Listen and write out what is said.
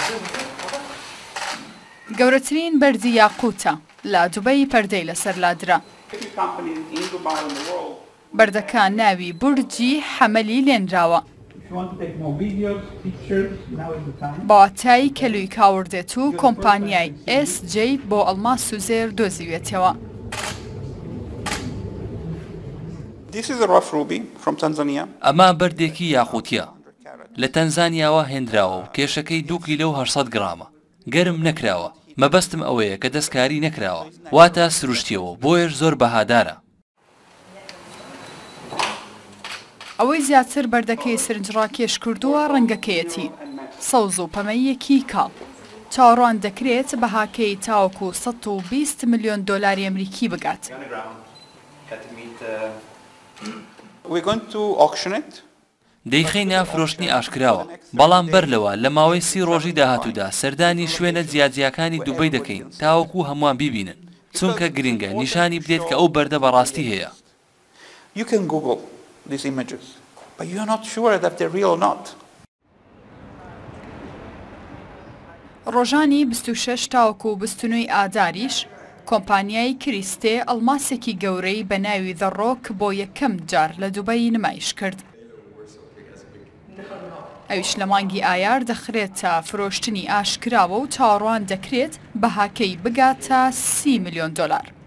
گەورەترین بەردی یاقوتە لە دوبەی پەردەی لەسەر لادرا. بەردەکان ناوی بورجی حەمەلی لێنراوە. بەواتای کەلووی کاوردێت و کۆمپانیای SJ بۆ ئەڵماس و زێر دۆزیوێتەوە. ئەمە بەردێکی یاقوتیە لە تەنزانیاوە هێنراوە و کێشەکەی 2 کیلۆ و 800 گرامە. گەرم نەکراوە. مەبەستم ئەوەیە کە دەستکاری نەکراوە، واتە سروشتیەوە، بۆیش زۆر بەهادارە. ئەوەی زیاتر بەردەکەی سرنجڕاکێش کردووە ڕەنگەکەیەتی سەوز و پەمەیەکی کاڵ. چاوەڕوان دەکرێت بەهاکەی تاوەکو 120 ملیۆن دۆلاری ئەمریکی بگات. دەیخینە فرۆشتنی ئاشکراوە، بەڵام بەرلەوە لە ماوەی 30 ڕۆژی داهاتوودا سەردانی شوێنە جیاجیەکانی دووبەی دەکەین تاوەکو هەمووان بیبینن، چونکە گرنگە نیشانی بدێت کە ئەو بەردە بەڕاستی هەیە. ڕۆژانی 26 تاوەکو 29 ئاداریش کۆمپانیای کریستێ ئەڵماسێکی گەورەی بە ناوی The Rock بۆ یەکەم جار لە دووبەی نمایش کرد. ئەویش لە مانگی ئایار دەخرێتە فرۆشتنی ئاشکراوە و چاوەڕوان دەکرێت بەهاکەی بگاتە 30 ملیۆن دۆلار.